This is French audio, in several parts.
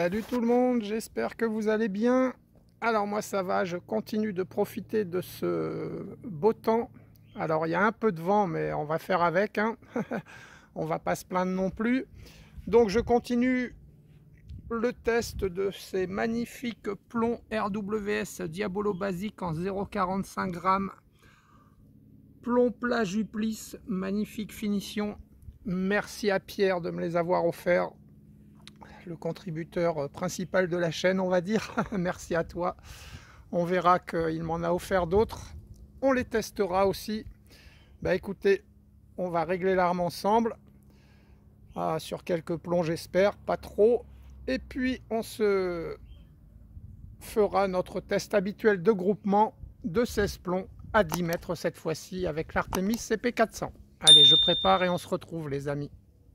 Salut tout le monde, j'espère que vous allez bien. Alors moi ça va, je continue de profiter de ce beau temps. Alors il y a un peu de vent mais on va faire avec, hein. On va pas se plaindre non plus. Donc je continue le test de ces magnifiques plombs RWS Diabolo Basique en 0,45 grammes. Plomb plat Juplice, magnifique finition. Merci à Pierre de me les avoir offerts, le contributeur principal de la chaîne, on va dire. Merci à toi. On verra qu'il m'en a offert d'autres. On les testera aussi. Bah écoutez, on va régler l'arme ensemble. Sur quelques plombs, j'espère, pas trop. Et puis on se fera notre test habituel de groupement de 16 plombs à 10 mètres cette fois-ci avec l'Artemis CP400. Allez, je prépare et on se retrouve les amis.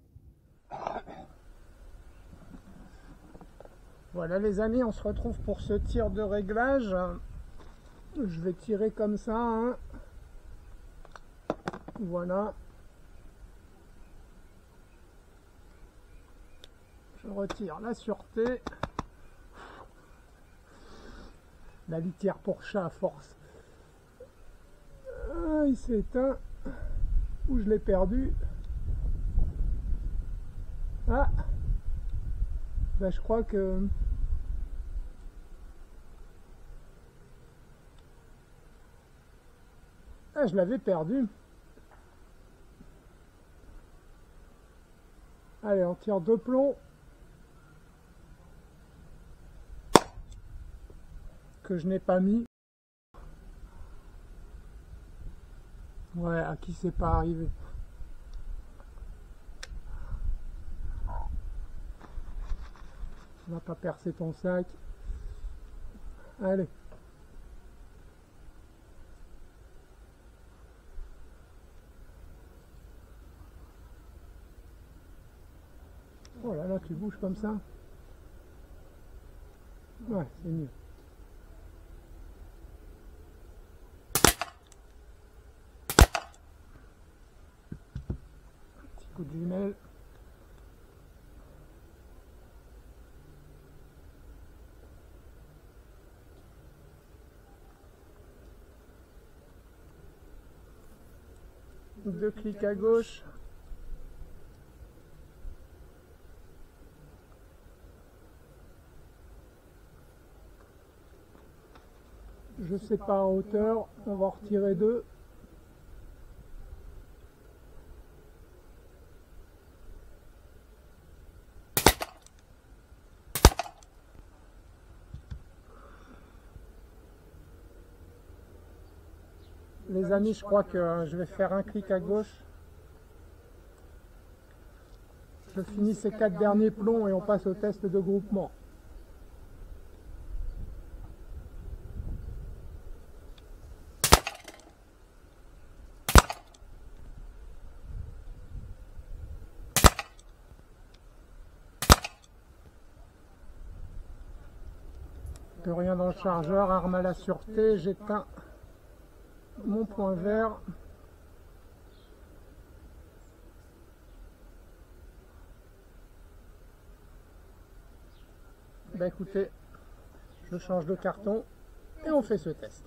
Voilà les amis, on se retrouve pour ce tir de réglage. Je vais tirer comme ça, hein. Voilà. Je retire la sûreté. La litière pour chat à force. Il s'est éteint. Où je l'ai perdu. Ah, ben, je crois que... Ah, je l'avais perdu. Allez, on tire deux plombs. Que je n'ai pas mis. Ouais, à qui c'est pas arrivé. Tu vas pas percer ton sac. Allez. Oh là là, tu bouges comme ça. Ouais, c'est mieux. Un petit coup de jumelle. Deux clics à gauche. Je sais pas en hauteur, on va en retirer deux. Les amis, je crois que je vais faire un clic à gauche. Je finis ces 4 derniers plombs et on passe au test de groupement. Plus rien dans le chargeur, arme à la sûreté, j'éteins mon point vert. Bah écoutez, je change de carton et on fait ce test.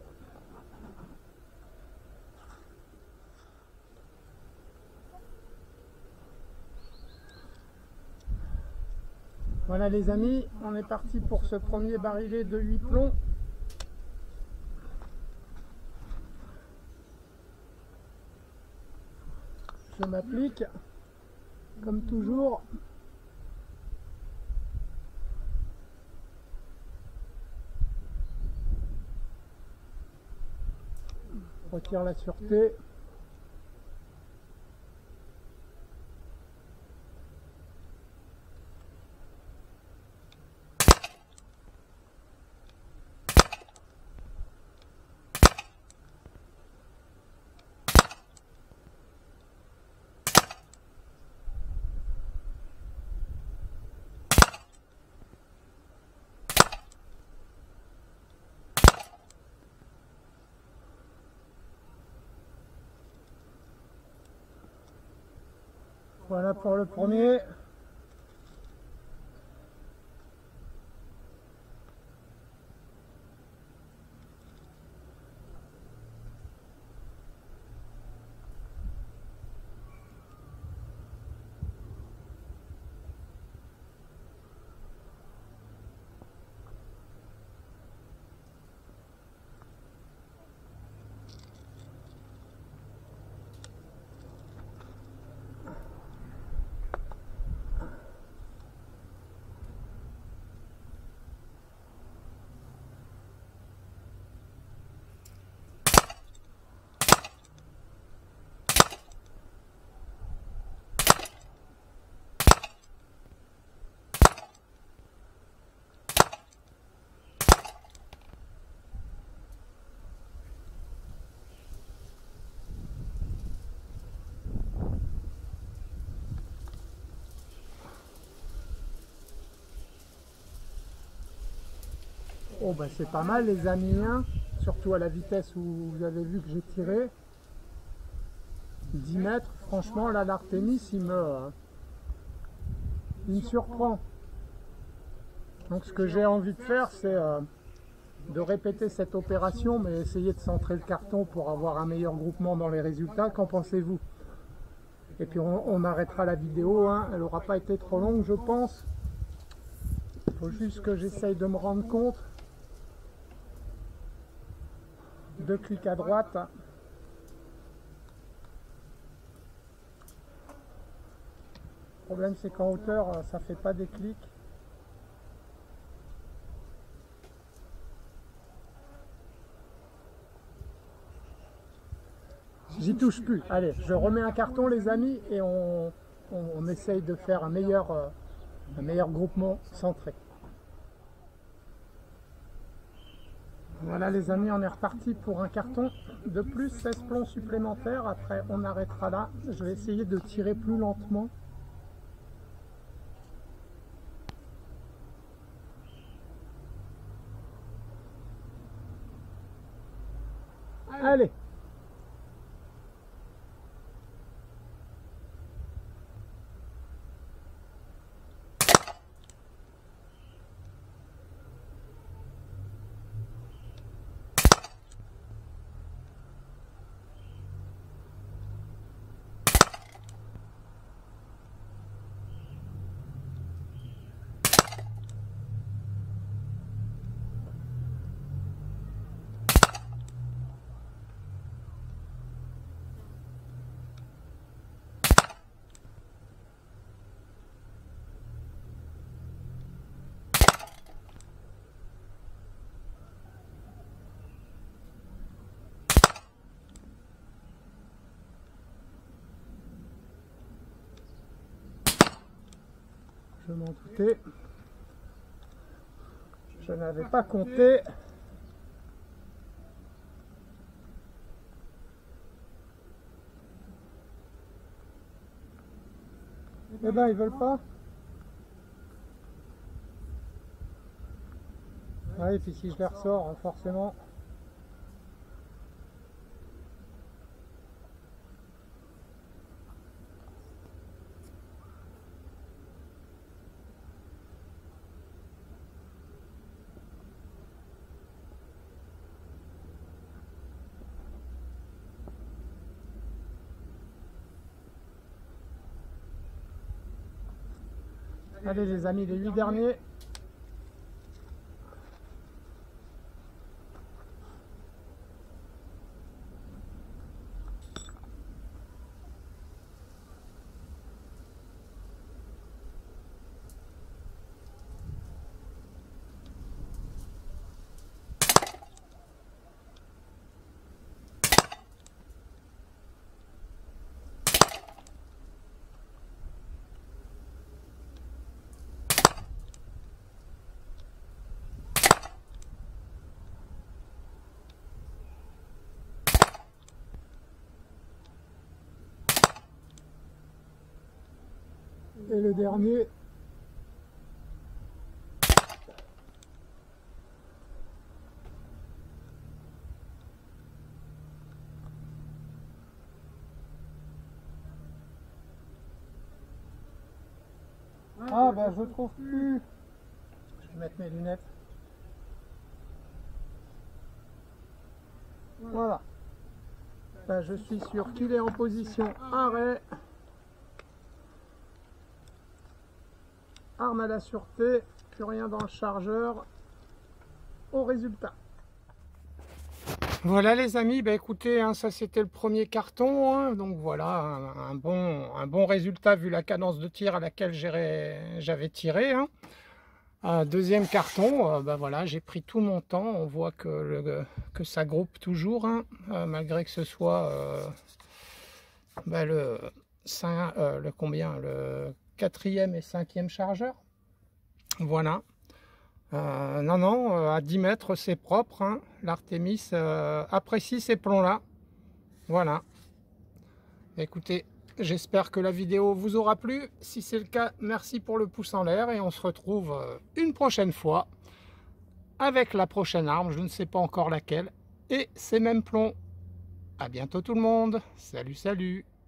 Voilà les amis, on est parti pour ce premier barillet de 8 plombs. Je m'applique, comme toujours. Retire la sûreté. Voilà pour le premier. Oh bah c'est pas mal les amis, hein, surtout à la vitesse où vous avez vu que j'ai tiré. 10 mètres, franchement là l'Artémis il me surprend. Donc ce que j'ai envie de faire, c'est de répéter cette opération, mais essayer de centrer le carton pour avoir un meilleur groupement dans les résultats. Qu'en pensez-vous? Et puis on arrêtera la vidéo, hein. Elle n'aura pas été trop longue je pense. Il faut juste que j'essaye de me rendre compte. 2 clics à droite. Le problème c'est qu'en hauteur ça fait pas des clics. J'y touche plus. Allez, je remets un carton les amis et on essaye de faire un meilleur groupement centré. Voilà les amis, on est reparti pour un carton de plus, 16 plombs supplémentaires. Après on arrêtera là. Je vais essayer de tirer plus lentement. Allez. Je m'en doutais. Je n'avais pas compté. Eh ben, ils veulent pas. Ouais, et puis si je les ressors, forcément. Allez les amis, les 8 derniers. Et le dernier. Ah ben je trouve plus. Je vais mettre mes lunettes. Voilà. Ben, je suis sûr qu'il est en position arrêt. Arme à la sûreté, plus rien dans le chargeur. Au résultat. Voilà les amis, bah écoutez, hein, ça c'était le premier carton, hein, donc voilà, un bon résultat vu la cadence de tir à laquelle j'avais tiré. Hein. Deuxième carton, bah voilà, j'ai pris tout mon temps, on voit que ça groupe toujours, hein, malgré que ce soit bah, le 4e et 5e chargeur. Voilà. Non, à 10 mètres c'est propre, hein. L'Artémis apprécie ces plombs là. Voilà. Écoutez, j'espère que la vidéo vous aura plu. Si c'est le cas, merci pour le pouce en l'air et on se retrouve une prochaine fois. avec la prochaine arme, je ne sais pas encore laquelle, et ces mêmes plombs. À bientôt tout le monde, salut salut.